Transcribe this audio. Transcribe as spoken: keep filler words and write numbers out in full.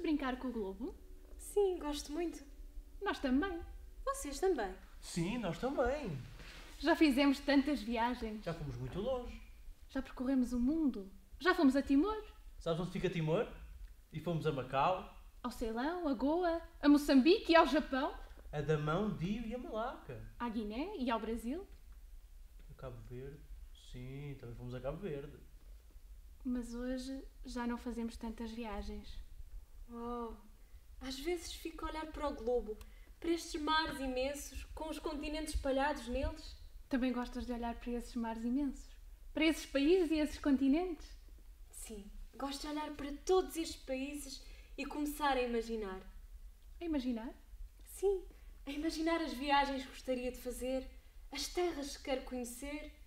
brincar com o globo? Sim, gosto muito. Nós também. Vocês também? Sim, nós também. Já fizemos tantas viagens. Já fomos muito longe. Já percorremos o mundo. Já fomos a Timor, Sabes onde fica Timor? E fomos a Macau, ao Ceilão, a Goa, a Moçambique e ao Japão, a Damão, Dio e a Malaca. à Guiné e ao Brasil. A Cabo Verde. Sim, também fomos a Cabo Verde. Mas hoje já não fazemos tantas viagens. Oh, às vezes fico a olhar para o globo, para estes mares imensos, com os continentes espalhados neles. Também gostas de olhar para esses mares imensos? Para esses países e esses continentes? Sim, gosto de olhar para todos estes países e começar a imaginar. A imaginar? Sim, a imaginar as viagens que gostaria de fazer, as terras que quero conhecer